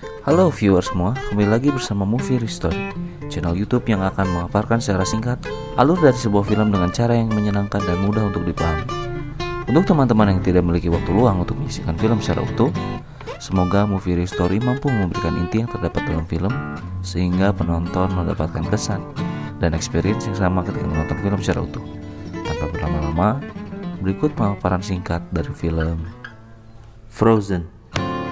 Halo viewers semua, kembali lagi bersama Movie Story, channel YouTube yang akan memaparkan secara singkat alur dari sebuah film dengan cara yang menyenangkan dan mudah untuk dipahami. Untuk teman-teman yang tidak memiliki waktu luang untuk menyaksikan film secara utuh, semoga Movie Story mampu memberikan inti yang terdapat dalam film sehingga penonton mendapatkan kesan dan experience yang sama ketika menonton film secara utuh. Tanpa berlama-lama, berikut pemaparan singkat dari film Frozen.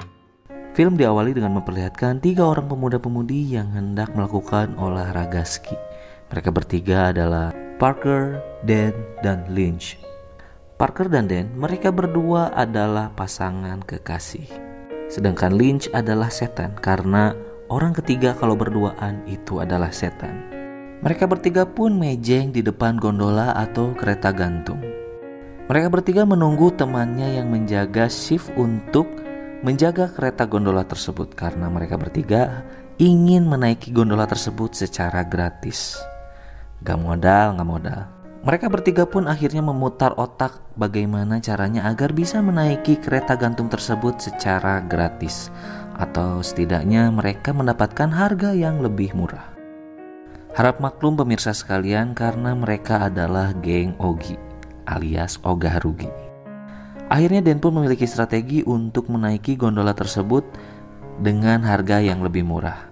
Film diawali dengan memperlihatkan 3 orang pemuda-pemudi yang hendak melakukan olahraga ski. Mereka bertiga adalah Parker, Dan, dan Lynch. Parker dan Dan, mereka berdua adalah pasangan kekasih. Sedangkan Lynch adalah setan karena orang ketiga kalau berduaan itu adalah setan. Mereka bertiga pun mejeng di depan gondola atau kereta gantung. Mereka bertiga menunggu temannya yang menjaga shift untuk menjaga kereta gondola tersebut karena mereka bertiga ingin menaiki gondola tersebut secara gratis. Gak modal. Mereka bertiga pun akhirnya memutar otak bagaimana caranya agar bisa menaiki kereta gantung tersebut secara gratis, atau setidaknya mereka mendapatkan harga yang lebih murah. Harap maklum pemirsa sekalian karena mereka adalah geng Ogi alias Ogah Rugi. Akhirnya Dan pun memiliki strategi untuk menaiki gondola tersebut dengan harga yang lebih murah.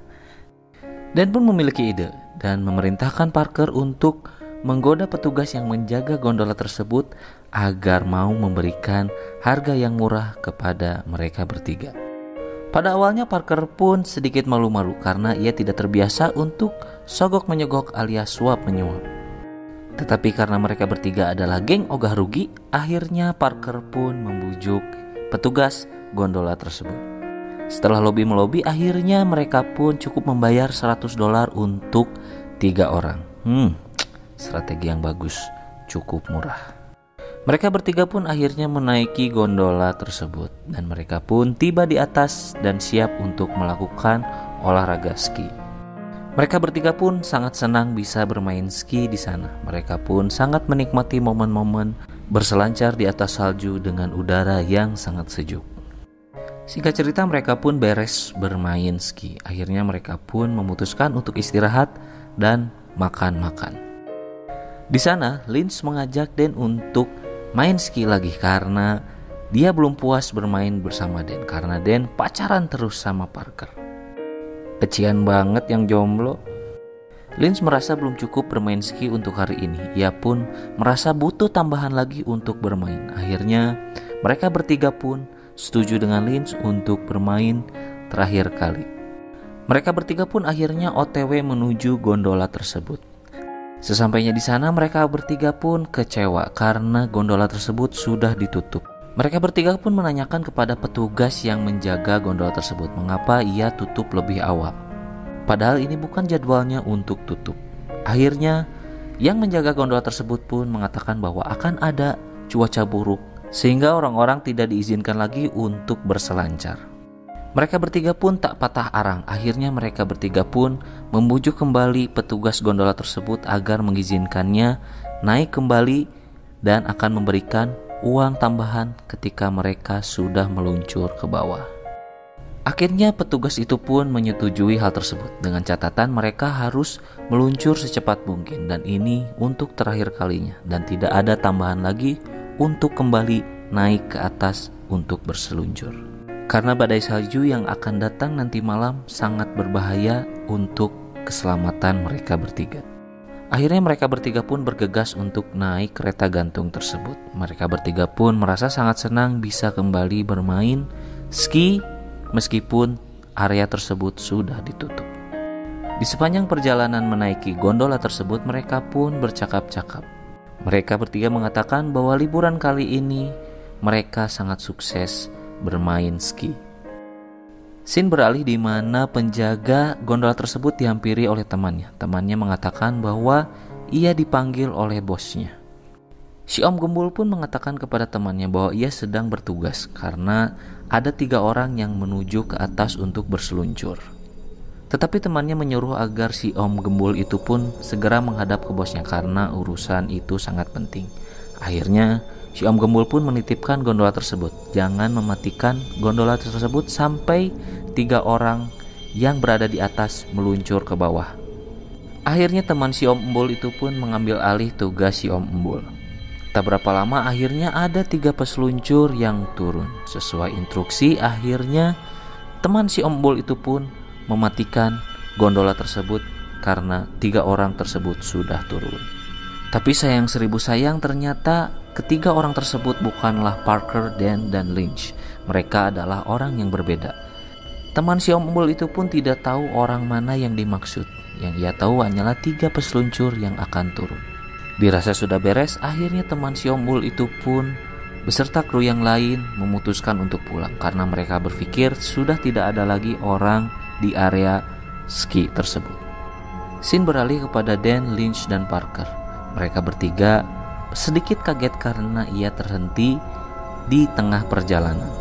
Dan pun memiliki ide dan memerintahkan Parker untuk menggoda petugas yang menjaga gondola tersebut agar mau memberikan harga yang murah kepada mereka bertiga. Pada awalnya Parker pun sedikit malu-malu karena ia tidak terbiasa untuk sogok menyogok alias suap menyuap. Tetapi karena mereka bertiga adalah geng Ogah Rugi, akhirnya Parker pun membujuk petugas gondola tersebut. Setelah lobi-melobi, akhirnya mereka pun cukup membayar $100 untuk 3 orang. Strategi yang bagus, cukup murah. Mereka bertiga pun akhirnya menaiki gondola tersebut dan mereka pun tiba di atas dan siap untuk melakukan olahraga ski. Mereka bertiga pun sangat senang bisa bermain ski di sana. Mereka pun sangat menikmati momen-momen berselancar di atas salju dengan udara yang sangat sejuk. Singkat cerita, mereka pun beres bermain ski. Akhirnya mereka pun memutuskan untuk istirahat dan makan-makan. Di sana, Lynch mengajak Dan untuk main ski lagi karena dia belum puas bermain bersama Dan karena Dan pacaran terus sama Parker. Kecian banget yang jomblo. Lynch merasa belum cukup bermain ski untuk hari ini. Ia pun merasa butuh tambahan lagi untuk bermain. Akhirnya mereka bertiga pun setuju dengan Lynch untuk bermain terakhir kali. Mereka bertiga pun akhirnya OTW menuju gondola tersebut. Sesampainya di sana mereka bertiga pun kecewa karena gondola tersebut sudah ditutup. Mereka bertiga pun menanyakan kepada petugas yang menjaga gondola tersebut mengapa ia tutup lebih awal. Padahal ini bukan jadwalnya untuk tutup. Akhirnya yang menjaga gondola tersebut pun mengatakan bahwa akan ada cuaca buruk sehingga orang-orang tidak diizinkan lagi untuk berselancar. Mereka bertiga pun tak patah arang. Akhirnya mereka bertiga pun membujuk kembali petugas gondola tersebut agar mengizinkannya naik kembali dan akan memberikan uang tambahan ketika mereka sudah meluncur ke bawah. Akhirnya petugas itu pun menyetujui hal tersebut dengan catatan mereka harus meluncur secepat mungkin dan ini untuk terakhir kalinya dan tidak ada tambahan lagi untuk kembali naik ke atas untuk berseluncur. Karena badai salju yang akan datang nanti malam sangat berbahaya untuk keselamatan mereka bertiga. Akhirnya mereka bertiga pun bergegas untuk naik kereta gantung tersebut. Mereka bertiga pun merasa sangat senang bisa kembali bermain ski meskipun area tersebut sudah ditutup. Di sepanjang perjalanan menaiki gondola tersebut mereka pun bercakap-cakap. Mereka bertiga mengatakan bahwa liburan kali ini mereka sangat sukses bermain ski. Scene beralih di mana penjaga gondola tersebut dihampiri oleh temannya. Temannya mengatakan bahwa ia dipanggil oleh bosnya. Si Om Gembul pun mengatakan kepada temannya bahwa ia sedang bertugas karena ada 3 orang yang menuju ke atas untuk berseluncur. Tetapi temannya menyuruh agar si Om Gembul itu pun segera menghadap ke bosnya karena urusan itu sangat penting. Akhirnya si Om Gembul pun menitipkan gondola tersebut. Jangan mematikan gondola tersebut sampai ketiga orang yang berada di atas meluncur ke bawah. Akhirnya teman si Om Embul itu pun mengambil alih tugas si Om Embul. Tak berapa lama akhirnya ada 3 peseluncur yang turun. Sesuai instruksi, akhirnya teman si Om Embul itu pun mematikan gondola tersebut karena 3 orang tersebut sudah turun. Tapi sayang 1000 sayang, ternyata ketiga orang tersebut bukanlah Parker, Dan, dan Lynch. Mereka adalah orang yang berbeda. Teman si Om Embul itu pun tidak tahu orang mana yang dimaksud. Yang ia tahu hanyalah 3 peseluncur yang akan turun. Dirasa sudah beres, akhirnya teman si Om Embul itu pun beserta kru yang lain memutuskan untuk pulang karena mereka berpikir sudah tidak ada lagi orang di area ski tersebut. Scene beralih kepada Dan, Lynch, dan Parker. Mereka bertiga sedikit kaget karena ia terhenti di tengah perjalanan.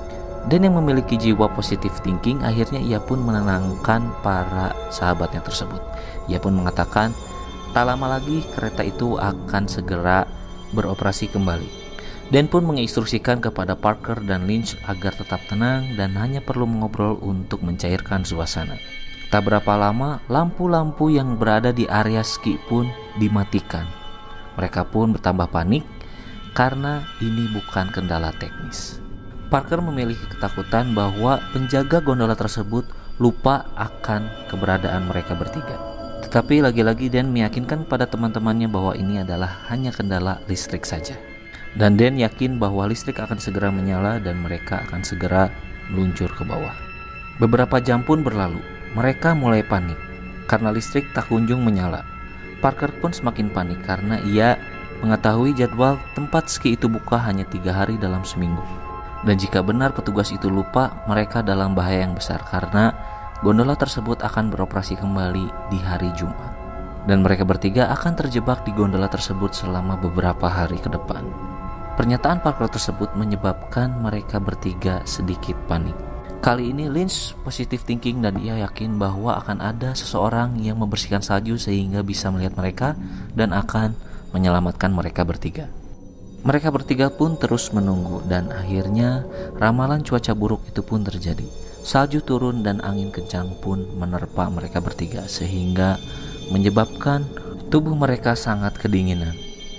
Dan yang memiliki jiwa positive thinking, akhirnya ia pun menenangkan para sahabatnya tersebut. Ia pun mengatakan tak lama lagi kereta itu akan segera beroperasi kembali. Dan pun menginstruksikan kepada Parker dan Lynch agar tetap tenang dan hanya perlu mengobrol untuk mencairkan suasana. Tak berapa lama, lampu-lampu yang berada di area ski pun dimatikan. Mereka pun bertambah panik karena ini bukan kendala teknis. Parker memiliki ketakutan bahwa penjaga gondola tersebut lupa akan keberadaan mereka bertiga. Tetapi lagi-lagi Dan meyakinkan pada teman-temannya bahwa ini adalah hanya kendala listrik saja. Dan Dan yakin bahwa listrik akan segera menyala dan mereka akan segera meluncur ke bawah. Beberapa jam pun berlalu. Mereka mulai panik karena listrik tak kunjung menyala. Parker pun semakin panik karena ia mengetahui jadwal tempat ski itu buka hanya 3 hari dalam seminggu. Dan jika benar petugas itu lupa, mereka dalam bahaya yang besar karena gondola tersebut akan beroperasi kembali di hari Jumat. Dan mereka bertiga akan terjebak di gondola tersebut selama beberapa hari ke depan. Pernyataan Parker tersebut menyebabkan mereka bertiga sedikit panik. Kali ini Lynch positive thinking dan ia yakin bahwa akan ada seseorang yang membersihkan salju sehingga bisa melihat mereka dan akan menyelamatkan mereka bertiga. Mereka bertiga pun terus menunggu dan akhirnya ramalan cuaca buruk itu pun terjadi. Salju turun dan angin kencang pun menerpa mereka bertiga sehingga menyebabkan tubuh mereka sangat kedinginan.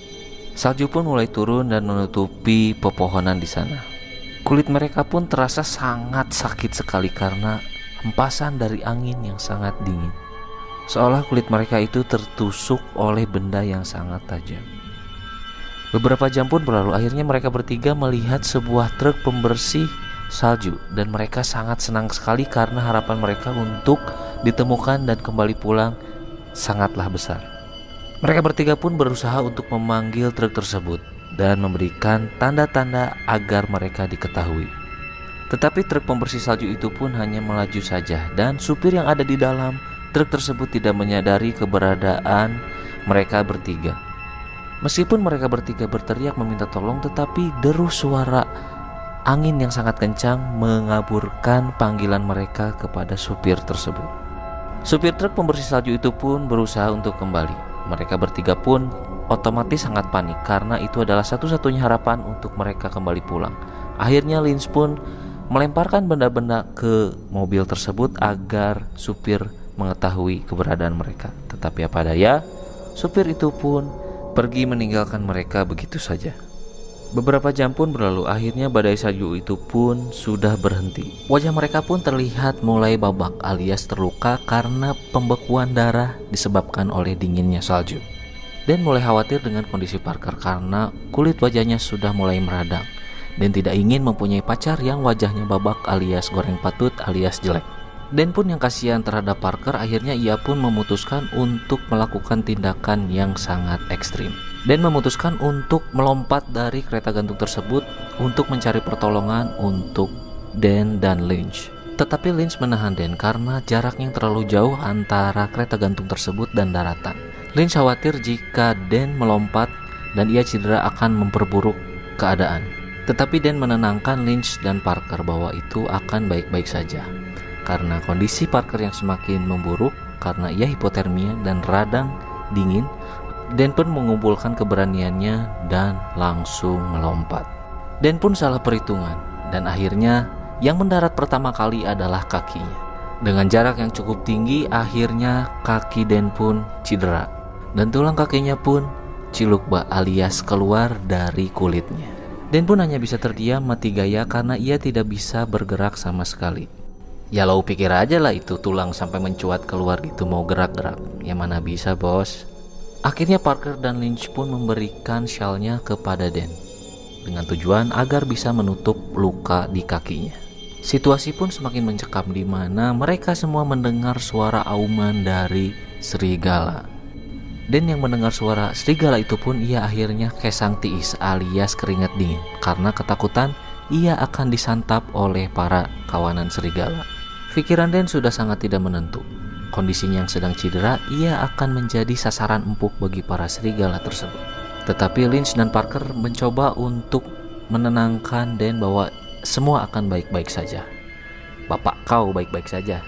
Salju pun mulai turun dan menutupi pepohonan di sana. Kulit mereka pun terasa sangat sakit sekali karena hempasan dari angin yang sangat dingin. Seolah kulit mereka itu tertusuk oleh benda yang sangat tajam. Beberapa jam pun berlalu, akhirnya mereka bertiga melihat sebuah truk pembersih salju dan mereka sangat senang sekali karena harapan mereka untuk ditemukan dan kembali pulang sangatlah besar. Mereka bertiga pun berusaha untuk memanggil truk tersebut dan memberikan tanda-tanda agar mereka diketahui. Tetapi truk pembersih salju itu pun hanya melaju saja dan supir yang ada di dalam truk tersebut tidak menyadari keberadaan mereka bertiga. Meskipun mereka bertiga berteriak meminta tolong, tetapi deru suara angin yang sangat kencang mengaburkan panggilan mereka kepada supir tersebut. Supir truk pembersih salju itu pun berusaha untuk kembali. Mereka bertiga pun otomatis sangat panik karena itu adalah satu-satunya harapan untuk mereka kembali pulang. Akhirnya Lynch pun melemparkan benda-benda ke mobil tersebut agar supir mengetahui keberadaan mereka. Tetapi apa daya, supir itu pun pergi meninggalkan mereka begitu saja. Beberapa jam pun berlalu, akhirnya badai salju itu pun sudah berhenti. Wajah mereka pun terlihat mulai babak alias terluka karena pembekuan darah disebabkan oleh dinginnya salju. Dan mulai khawatir dengan kondisi Parker karena kulit wajahnya sudah mulai meradang dan tidak ingin mempunyai pacar yang wajahnya babak alias goreng patut alias jelek. Dan pun yang kasihan terhadap Parker, akhirnya ia pun memutuskan untuk melakukan tindakan yang sangat ekstrim dan memutuskan untuk melompat dari kereta gantung tersebut untuk mencari pertolongan untuk Dan dan Lynch. Tetapi Lynch menahan Dan karena jaraknya terlalu jauh antara kereta gantung tersebut dan daratan. Lynch khawatir jika Dan melompat dan ia cedera akan memperburuk keadaan. Tetapi Dan menenangkan Lynch dan Parker bahwa itu akan baik-baik saja. Karena kondisi Parker yang semakin memburuk karena ia hipotermia dan radang dingin, Dan pun mengumpulkan keberaniannya dan langsung melompat. Dan pun salah perhitungan dan akhirnya Yang mendarat pertama kali adalah kakinya. Dengan jarak yang cukup tinggi, akhirnya kaki Dan pun cedera. Dan tulang kakinya pun cilukba alias keluar dari kulitnya. Dan pun hanya bisa terdiam mati gaya karena ia tidak bisa bergerak sama sekali. Ya lo pikir aja lah itu tulang sampai mencuat keluar gitu mau gerak-gerak. Ya mana bisa bos. Akhirnya Parker dan Lynch pun memberikan syalnya kepada Dan dengan tujuan agar bisa menutup luka di kakinya. Situasi pun semakin mencekam di mana mereka semua mendengar suara auman dari serigala. Dan yang mendengar suara serigala itu pun ia akhirnya kesang tiis alias keringat dingin karena ketakutan ia akan disantap oleh para kawanan serigala. Pikiran Dan sudah sangat tidak menentu. Kondisinya yang sedang cedera, ia akan menjadi sasaran empuk bagi para serigala tersebut. Tetapi Lynch dan Parker mencoba untuk menenangkan Dan bahwa semua akan baik-baik saja. Bapak kau baik-baik saja.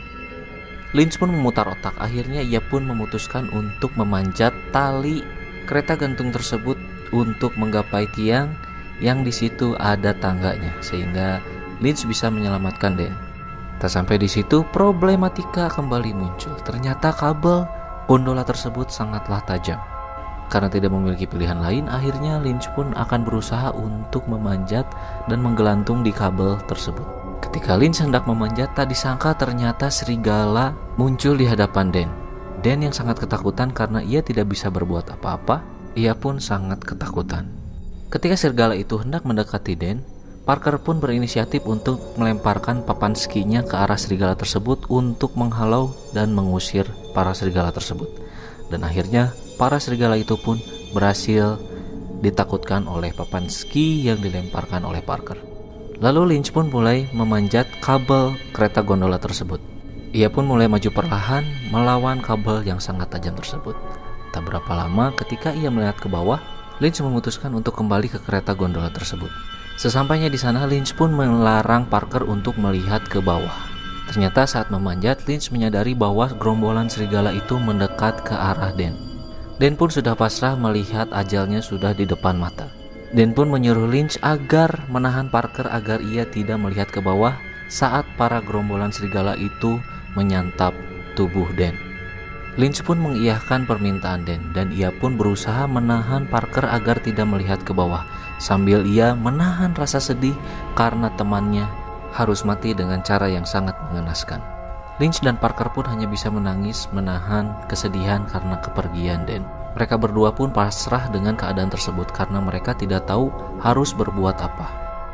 Lynch pun memutar otak. Akhirnya ia pun memutuskan untuk memanjat tali kereta gantung tersebut untuk menggapai tiang yang di situ ada tangganya, sehingga Lynch bisa menyelamatkan Dan. Tak sampai di situ, problematika kembali muncul. Ternyata kabel gondola tersebut sangatlah tajam. Karena tidak memiliki pilihan lain, akhirnya Lynch pun akan berusaha untuk memanjat dan menggelantung di kabel tersebut. Ketika Lynch hendak memanjat, tak disangka ternyata serigala muncul di hadapan Dan. Dan yang sangat ketakutan karena ia tidak bisa berbuat apa-apa, ia pun sangat ketakutan. Ketika serigala itu hendak mendekati Dan, Parker pun berinisiatif untuk melemparkan papan skinya ke arah serigala tersebut untuk menghalau dan mengusir para serigala tersebut. Dan akhirnya para serigala itu pun berhasil ditakutkan oleh papan ski yang dilemparkan oleh Parker. Lalu Lynch pun mulai memanjat kabel kereta gondola tersebut. Ia pun mulai maju perlahan melawan kabel yang sangat tajam tersebut. Tak berapa lama ketika ia melihat ke bawah, Lynch memutuskan untuk kembali ke kereta gondola tersebut. Sesampainya di sana, Lynch pun melarang Parker untuk melihat ke bawah. Ternyata saat memanjat, Lynch menyadari bahwa gerombolan serigala itu mendekat ke arah Dan. Dan pun sudah pasrah melihat ajalnya sudah di depan mata. Dan pun menyuruh Lynch agar menahan Parker agar ia tidak melihat ke bawah saat para gerombolan serigala itu menyantap tubuh Dan. Lynch pun mengiyakan permintaan Dan ia pun berusaha menahan Parker agar tidak melihat ke bawah, sambil ia menahan rasa sedih karena temannya harus mati dengan cara yang sangat mengenaskan. Lynch dan Parker pun hanya bisa menangis menahan kesedihan karena kepergian Dan. Mereka berdua pun pasrah dengan keadaan tersebut karena mereka tidak tahu harus berbuat apa.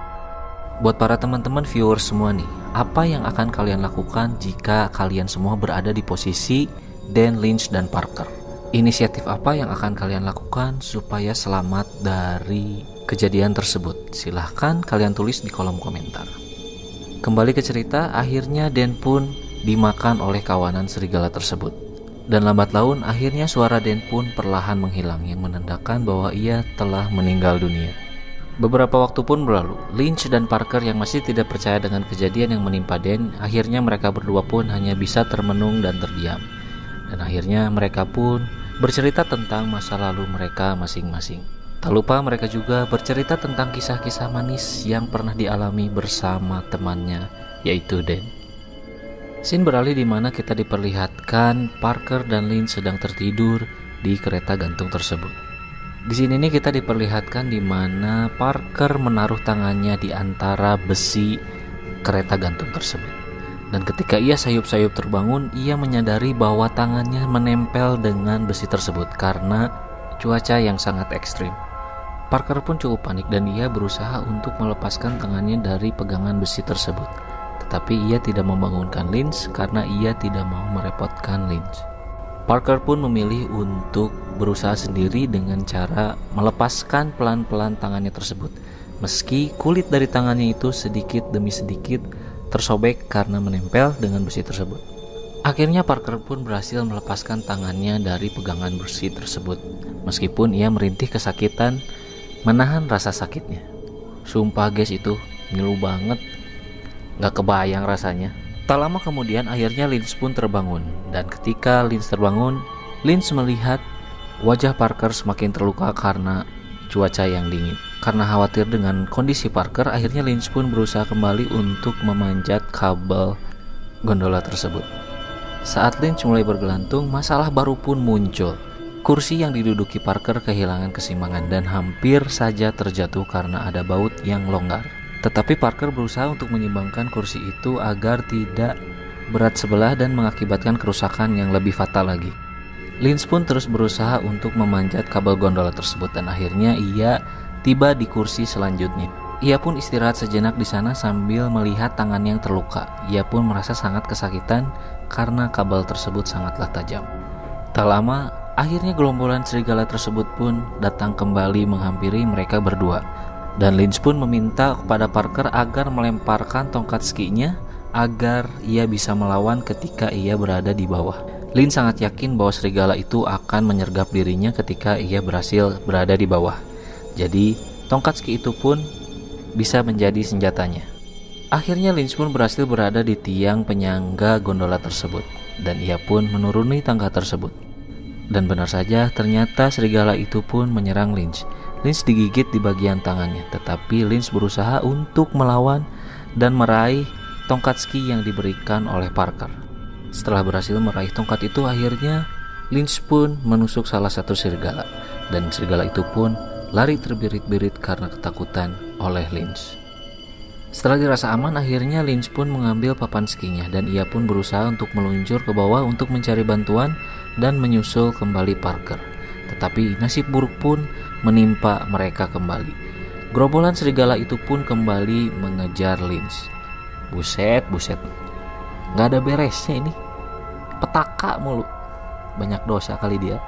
Buat para teman-teman viewers semua nih, apa yang akan kalian lakukan jika kalian semua berada di posisi Dan, Lynch, dan Parker? Inisiatif apa yang akan kalian lakukan supaya selamat dari kejadian tersebut? Silahkan kalian tulis di kolom komentar. Kembali ke cerita, akhirnya Dan pun dimakan oleh kawanan serigala tersebut. Dan lambat laun akhirnya suara Dan pun perlahan menghilang yang menandakan bahwa ia telah meninggal dunia. Beberapa waktu pun berlalu. Lynch dan Parker yang masih tidak percaya dengan kejadian yang menimpa Dan, akhirnya mereka berdua pun hanya bisa termenung dan terdiam. Dan akhirnya mereka pun bercerita tentang masa lalu mereka masing-masing. Tak lupa mereka juga bercerita tentang kisah-kisah manis yang pernah dialami bersama temannya, yaitu Dan. Scene beralih di mana kita diperlihatkan Parker dan Lynch sedang tertidur di kereta gantung tersebut. Di sini nih kita diperlihatkan di mana Parker menaruh tangannya di antara besi kereta gantung tersebut. Dan ketika ia sayup-sayup terbangun, ia menyadari bahwa tangannya menempel dengan besi tersebut karena cuaca yang sangat ekstrim. Parker pun cukup panik dan ia berusaha untuk melepaskan tangannya dari pegangan besi tersebut. Tetapi ia tidak membangunkan Lynch karena ia tidak mau merepotkan Lynch. Parker pun memilih untuk berusaha sendiri dengan cara melepaskan pelan-pelan tangannya tersebut. Meski kulit dari tangannya itu sedikit demi sedikit tersobek karena menempel dengan besi tersebut. Akhirnya Parker pun berhasil melepaskan tangannya dari pegangan besi tersebut. Meskipun ia merintih kesakitan, menahan rasa sakitnya. Sumpah guys, itu ngilu banget. Gak kebayang rasanya. Tak lama kemudian akhirnya Lynch pun terbangun. Dan ketika Lynch terbangun, Lynch melihat wajah Parker semakin terluka karena cuaca yang dingin. Karena khawatir dengan kondisi Parker, akhirnya Lynch pun berusaha kembali untuk memanjat kabel gondola tersebut. Saat Lynch mulai bergelantung, masalah baru pun muncul. Kursi yang diduduki Parker kehilangan keseimbangan dan hampir saja terjatuh karena ada baut yang longgar. Tetapi Parker berusaha untuk menyeimbangkan kursi itu agar tidak berat sebelah dan mengakibatkan kerusakan yang lebih fatal lagi. Lynch pun terus berusaha untuk memanjat kabel gondola tersebut dan akhirnya ia tiba di kursi selanjutnya. Ia pun istirahat sejenak di sana sambil melihat tangan yang terluka. Ia pun merasa sangat kesakitan karena kabel tersebut sangatlah tajam. Tak lama, akhirnya gerombolan serigala tersebut pun datang kembali menghampiri mereka berdua. Dan Lynch pun meminta kepada Parker agar melemparkan tongkat skinya agar ia bisa melawan ketika ia berada di bawah. Lynch sangat yakin bahwa serigala itu akan menyergap dirinya ketika ia berhasil berada di bawah. Jadi, tongkat ski itu pun bisa menjadi senjatanya. Akhirnya Lynch pun berhasil berada di tiang penyangga gondola tersebut dan ia pun menuruni tangga tersebut. Dan benar saja, ternyata serigala itu pun menyerang Lynch. Lynch digigit di bagian tangannya, tetapi Lynch berusaha untuk melawan dan meraih tongkat ski yang diberikan oleh Parker. Setelah berhasil meraih tongkat itu, akhirnya Lynch pun menusuk salah satu serigala dan serigala itu pun lari terbirit-birit karena ketakutan oleh Lynch. Setelah dirasa aman, akhirnya Lynch pun mengambil papan skinya dan ia pun berusaha untuk meluncur ke bawah untuk mencari bantuan dan menyusul kembali Parker. Tetapi nasib buruk pun menimpa mereka kembali. Gerombolan serigala itu pun kembali mengejar Lynch. Buset, nggak ada beresnya ini. Petaka mulu. Banyak dosa kali dia.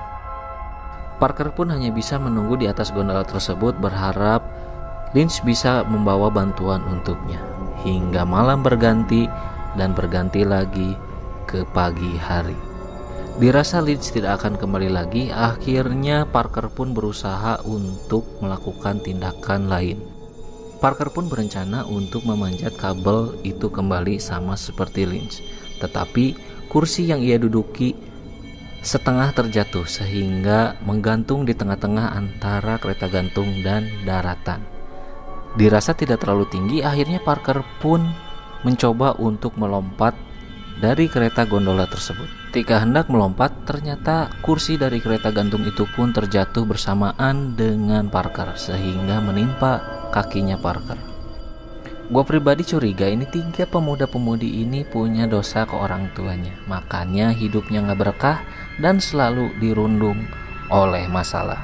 Parker pun hanya bisa menunggu di atas gondola tersebut berharap Lynch bisa membawa bantuan untuknya. Hingga malam berganti dan berganti lagi ke pagi hari. Dirasa Lynch tidak akan kembali lagi, akhirnya Parker pun berusaha untuk melakukan tindakan lain. Parker pun berencana untuk memanjat kabel itu kembali sama seperti Lynch. Tetapi kursi yang ia duduki setengah terjatuh sehingga menggantung di tengah-tengah antara kereta gantung dan daratan. Dirasa tidak terlalu tinggi, akhirnya Parker pun mencoba untuk melompat dari kereta gondola tersebut. Ketika hendak melompat, ternyata kursi dari kereta gantung itu pun terjatuh bersamaan dengan Parker sehingga menimpa kakinya Parker. Gue pribadi curiga ini 3 pemuda-pemudi ini punya dosa ke orang tuanya. Makanya hidupnya gak berkah dan selalu dirundung oleh masalah.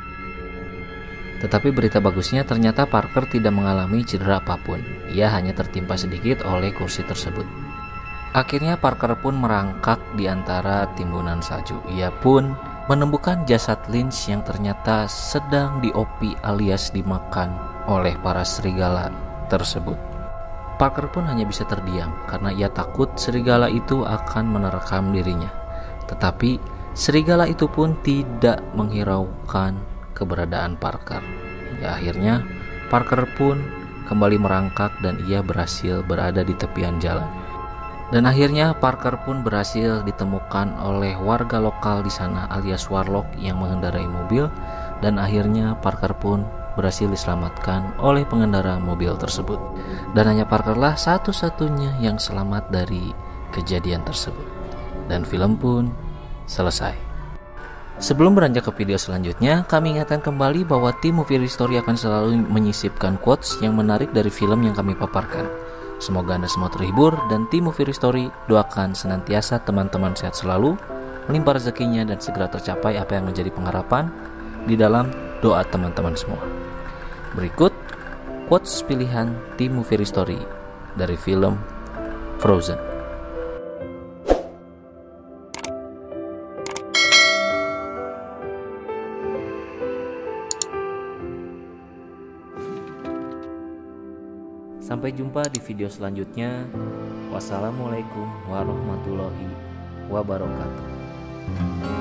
Tetapi berita bagusnya, ternyata Parker tidak mengalami cedera apapun. Ia hanya tertimpa sedikit oleh kursi tersebut. Akhirnya Parker pun merangkak di antara timbunan salju. Ia pun menemukan jasad Lynch yang ternyata sedang diopi alias dimakan oleh para serigala tersebut. Parker pun hanya bisa terdiam karena ia takut serigala itu akan menerkam dirinya. Tetapi serigala itu pun tidak menghiraukan keberadaan Parker. Ya, akhirnya Parker pun kembali merangkak dan ia berhasil berada di tepian jalan. Dan akhirnya Parker pun berhasil ditemukan oleh warga lokal di sana alias Warlock yang mengendarai mobil, dan akhirnya Parker pun berhasil diselamatkan oleh pengendara mobil tersebut. Dan hanya Parkerlah satu-satunya yang selamat dari kejadian tersebut. Dan film pun selesai. Sebelum beranjak ke video selanjutnya, kami ingatkan kembali bahwa tim Movie History akan selalu menyisipkan quotes yang menarik dari film yang kami paparkan. Semoga Anda semua terhibur dan tim Movie History doakan senantiasa teman-teman sehat selalu, melimpah rezekinya dan segera tercapai apa yang menjadi pengharapan di dalam doa teman-teman semua. Berikut quotes pilihan tim Movie History dari film Frozen. Sampai jumpa di video selanjutnya. Wassalamualaikum warahmatullahi wabarakatuh.